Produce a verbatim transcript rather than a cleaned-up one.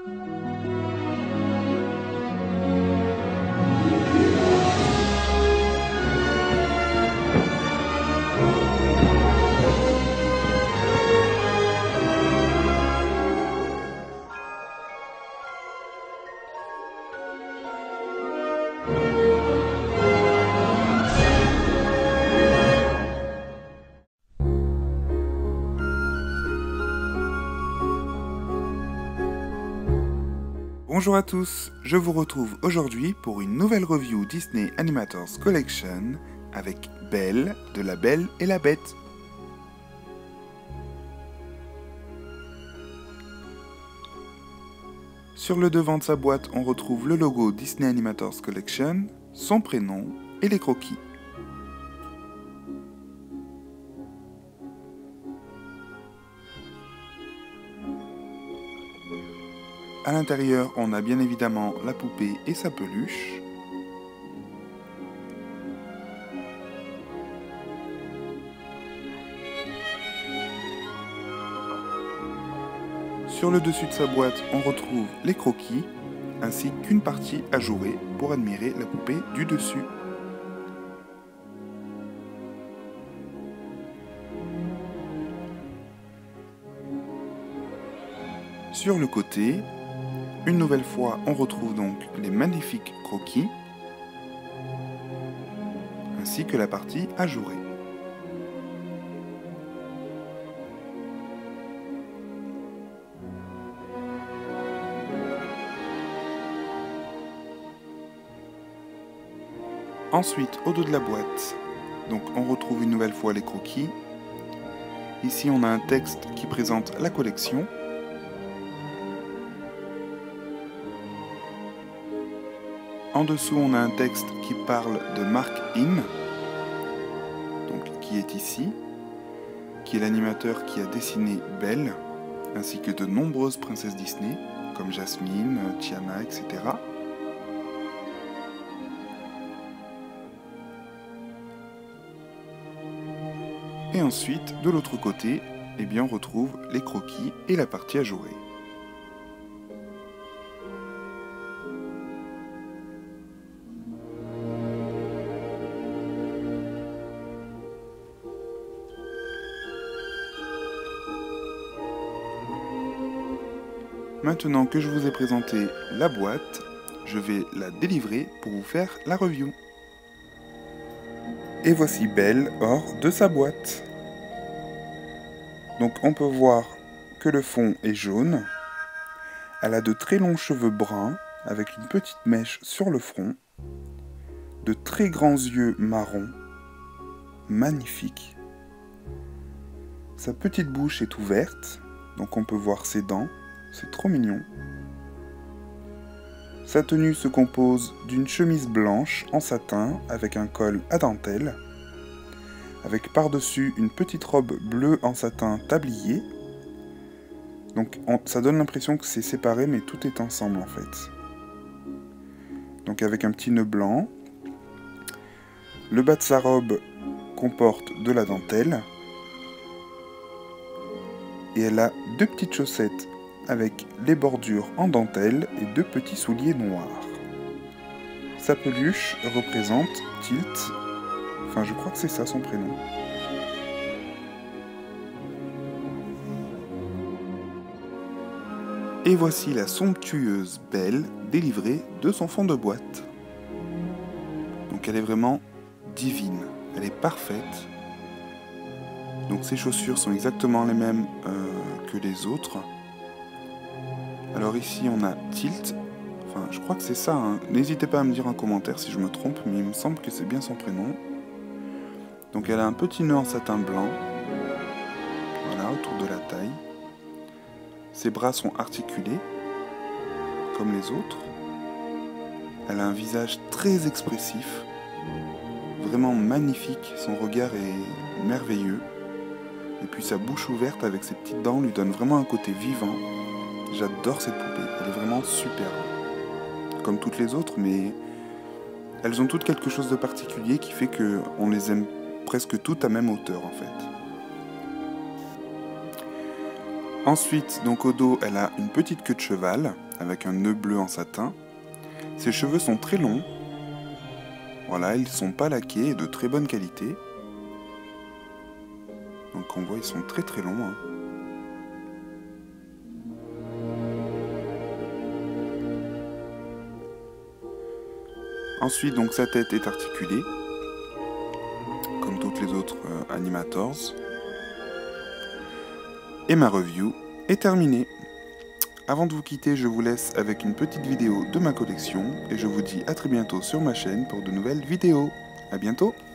Bonjour à tous, je vous retrouve aujourd'hui pour une nouvelle review Disney Animators Collection avec Belle de La Belle et la Bête. Sur le devant de sa boîte, on retrouve le logo Disney Animators Collection, son prénom et les croquis. À l'intérieur, on a bien évidemment la poupée et sa peluche. Sur le dessus de sa boîte, on retrouve les croquis, ainsi qu'une partie à jouer pour admirer la poupée du dessus. Sur le côté, une nouvelle fois, on retrouve donc les magnifiques croquis, ainsi que la partie à jouer. Ensuite, au dos de la boîte, donc on retrouve une nouvelle fois les croquis. Ici, on a un texte qui présente la collection. En dessous, on a un texte qui parle de Mark In, donc qui est ici, qui est l'animateur qui a dessiné Belle, ainsi que de nombreuses princesses Disney, comme Jasmine, Tiana, et cetera. Et ensuite, de l'autre côté, eh bien, on retrouve les croquis et la partie à jouer. Maintenant que je vous ai présenté la boîte, je vais la délivrer pour vous faire la review. Et voici Belle hors de sa boîte. Donc on peut voir que le fond est jaune. Elle a de très longs cheveux bruns avec une petite mèche sur le front. De très grands yeux marrons. Magnifiques. Sa petite bouche est ouverte, donc on peut voir ses dents. C'est trop mignon. Sa tenue se compose d'une chemise blanche en satin avec un col à dentelle, avec par-dessus une petite robe bleue en satin tablier. Donc on, ça donne l'impression que c'est séparé, mais tout est ensemble en fait. Donc avec un petit nœud blanc. Le bas de sa robe comporte de la dentelle. Et elle a deux petites chaussettes avec les bordures en dentelle et deux petits souliers noirs. Sa peluche représente Tilt, enfin je crois que c'est ça son prénom. Et voici la somptueuse Belle délivrée de son fond de boîte. Donc elle est vraiment divine, elle est parfaite. Donc ses chaussures sont exactement les mêmes euh, que les autres. Alors ici on a Tilt, enfin je crois que c'est ça, hein. N'hésitez pas à me dire en commentaire si je me trompe, mais il me semble que c'est bien son prénom. Donc elle a un petit nœud en satin blanc, voilà, autour de la taille. Ses bras sont articulés, comme les autres. Elle a un visage très expressif, vraiment magnifique, son regard est merveilleux. Et puis sa bouche ouverte avec ses petites dents lui donne vraiment un côté vivant. J'adore cette poupée, elle est vraiment superbe. Comme toutes les autres, mais elles ont toutes quelque chose de particulier qui fait qu'on les aime presque toutes à même hauteur en fait. Ensuite, donc au dos, elle a une petite queue de cheval avec un nœud bleu en satin. Ses cheveux sont très longs. Voilà, ils ne sont pas laqués et de très bonne qualité. Donc on voit, ils sont très très longs. Hein. Ensuite, donc sa tête est articulée, comme toutes les autres euh, Animators. Et ma review est terminée. Avant de vous quitter, je vous laisse avec une petite vidéo de ma collection et je vous dis à très bientôt sur ma chaîne pour de nouvelles vidéos. À bientôt!